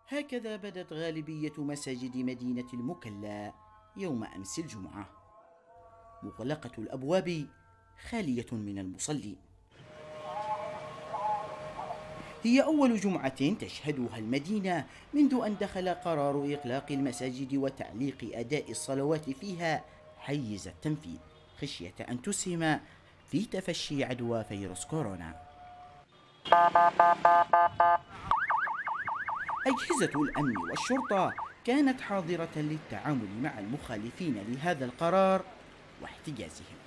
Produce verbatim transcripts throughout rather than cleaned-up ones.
هكذا بدت غالبية مساجد مدينة المكلا يوم أمس الجمعة، مغلقة الأبواب، خالية من المصلين. هي أول جمعة تشهدها المدينة منذ أن دخل قرار إغلاق المساجد وتعليق أداء الصلوات فيها حيز التنفيذ، خشية أن تسهم في تفشي عدوى فيروس كورونا. أجهزة الأمن والشرطة كانت حاضرة للتعامل مع المخالفين لهذا القرار واحتجازهم.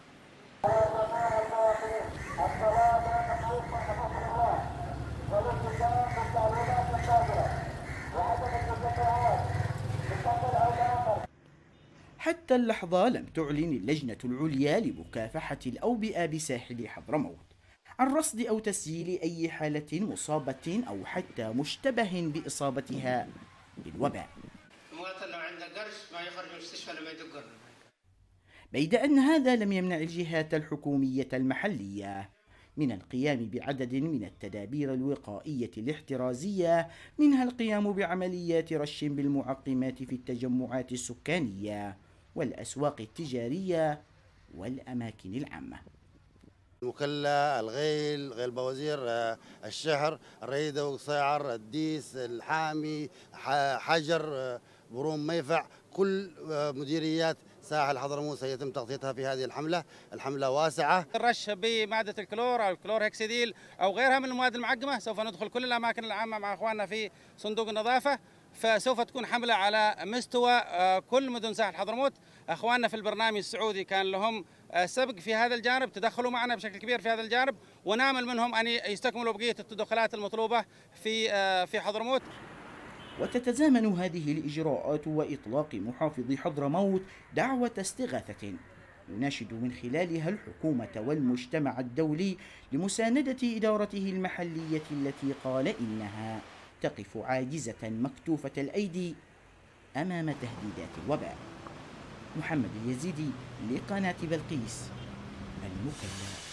حتى اللحظة لم تعلن اللجنة العليا لمكافحة الأوبئة بساحل حضرموت عن رصد أو تسجيل أي حالة مصابة أو حتى مشتبه بإصابتها بالوباء. المواطن لو عنده قرش ما يخرج من المستشفى لما يدق. بيد أن هذا لم يمنع الجهات الحكومية المحلية من القيام بعدد من التدابير الوقائية الاحترازية، منها القيام بعمليات رش بالمعقمات في التجمعات السكانية والأسواق التجارية والأماكن العامة. المكلا، الغيل، غيل بوزير، الشحر، الريدة وقصيعر، الديس، الحامي، حجر، بروم ميفع، كل مديريات ساحل حضرموت سيتم تغطيتها في هذه الحملة. الحملة واسعة. الرش بمادة الكلور أو الكلور هكسيديل أو غيرها من المواد المعقمة، سوف ندخل كل الأماكن العامة مع أخواننا في صندوق النظافة، فسوف تكون حملة على مستوى كل مدن ساحل حضرموت. أخواننا في البرنامج السعودي كان لهم سبق في هذا الجانب، تدخلوا معنا بشكل كبير في هذا الجانب، ونامل منهم أن يستكملوا بقية التدخلات المطلوبة في في حضرموت. وتتزامن هذه الإجراءات وإطلاق محافظ حضرموت دعوة استغاثة يناشد من خلالها الحكومة والمجتمع الدولي لمساندة إدارته المحلية التي قال إنها تقف عاجزة مكتوفة الأيدي أمام تهديدات الوباء. محمد اليزيدي لقناة بلقيس، المكلا.